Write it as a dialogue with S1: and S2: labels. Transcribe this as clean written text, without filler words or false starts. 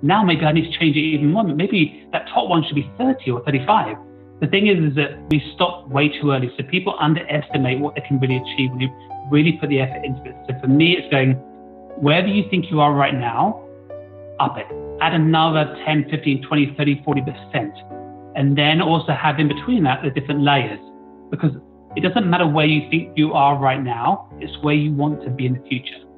S1: Now maybe I need to change it even more. Maybe that top one should be 30 or 35. The thing is that we stop way too early. So people underestimate what they can really achieve when you really put the effort into it. So for me, it's going, wherever you think you are right now, up it. Add another 10, 15, 20, 30, 40%. And then also have in between that the different layers. Because it doesn't matter where you think you are right now, it's where you want to be in the future.